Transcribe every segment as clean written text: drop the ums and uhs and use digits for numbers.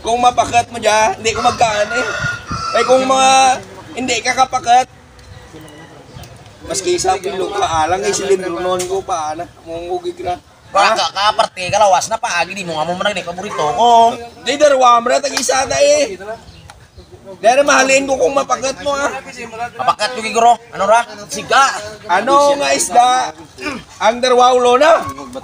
Kung mapakat mo dyan, hindi ko magkaan eh. Eh kung mga hindi ka kapakat, maski isang pilog paalang ay silindro noon ko paana. Mungugig na. Baka ka, parte ka lawas na paagi di mo nga mo managnig paborito ko. Di darwamra, tag-isa na eh. Dahil mahalin ko kung mapakat mo ah. Papakat yung iguro. Ano ra? Siga. Ano nga isda? Ang darwaulo na.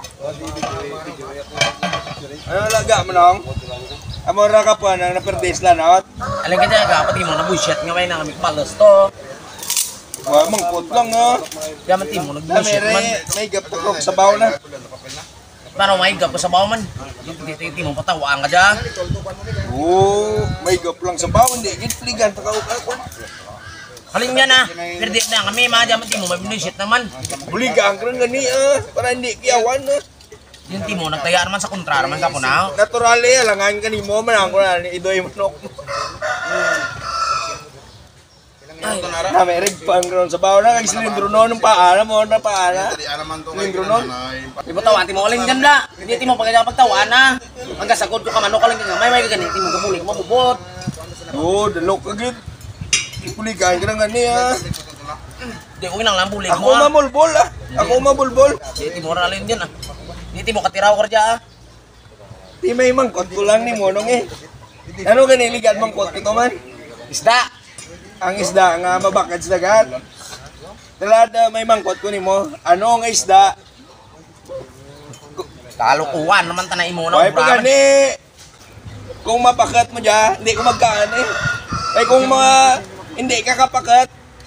Ano laga mo nong? Amora ka po nang naperdes lang at. Alam ka dyan ka, pati mo na bullshit nga may nangamik palos to. Wah, mangkot lang ah. Kaya man mo nag-bullshit man. May gapok sa baw na. Paano may gap ko sa bawa man? Dito mo patawaan ka dyan. Oo, may gap lang sa baw. Hindi, gitpligan. Pakauka. Halim yan ah. Perdik na kami, mga dyan mo may bullshit naman. Buligang ka nga ni ah. Para hindi kiyawan ah. Yung timo, nagtaya naman sa kontra naman ka po na. Natural eh, alangan ka ni mo. Manang ko na, idoy manok mo. Na may rig pa ang ground sa baw na. Kag silindro noon, ng paana mo na paana. Silindro noon. Di ba tawaan, timo kaling dyan na. Hindi timo pagkakapagtawaan na. Hanggang sagod ko ka manok kaling dyan. May gaganit, timo kamuling mo bubot. Oo, dalok agad. Buligang ka nga ni ah. Di ko lang lang bulig Ako mo ah. mamulbol ah. Ako mamulbol. Di timo ralin dyan ah. Di timo katiraw ko dyan ah. Di may mangkot ko lang ni Monong eh. Ano ganiligan mangkot ko man? Isda. Ang isda nga mabakad sa dagat. Talada may mangkot ko ni mo. Ano nga isda? Kalukuhan naman tanay mo na. Ay pag gani. Kung mapakat mo dyan, hindi ko magkaan eh. Ay kung mga hindi ka kapakat,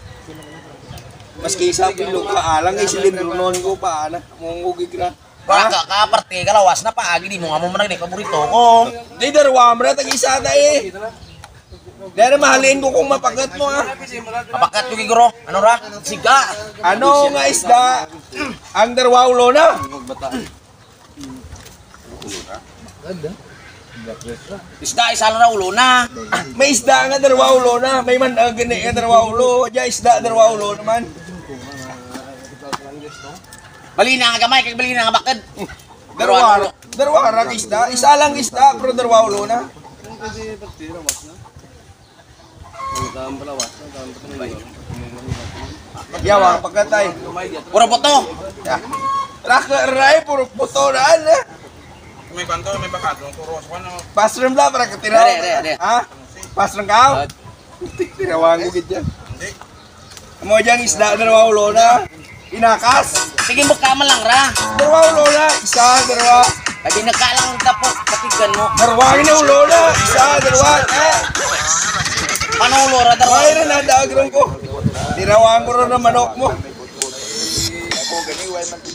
maski isang pilog paalang ay silindro noon ko paana. Mungugig na. Baka ka, parte ka lawas na paagi di mo nga mo managnig paborito ko. Di darwamra, tag-isa na eh. Dahil mahalin ko kung mapakat mo ah. Papakat yung iguro. Ano ra? Siga. Ano nga isda? Ang darwaulo na. Isda, isa lang na ulo na. May isda nga darwaulo na. May man gani nga darwaulo. Diya isda darwaulo naman. Bali na nga gamay, kaya bali na nga bakad. Darwara isda. Isa lang isda pero darwaulo na. Yawa pagkatay. Puro boto. Ray puro puto na ala. May kanto, may bakato, puro sa ano. Pasram la para katira. Ha? Pasram ka? Tirawang gid diyan. Mo diyan isda darwaulo na. Inakas. Sige mo kaman lang ra. Darwaulo na. Isa darwa. Pwede nagkalang tapos patigan mo. Darwang na ulo na. Isa darwang. Paano ulo ra darwa? Ay rin na dagrong ko. Tirawang ko rin na manok mo. Ako gani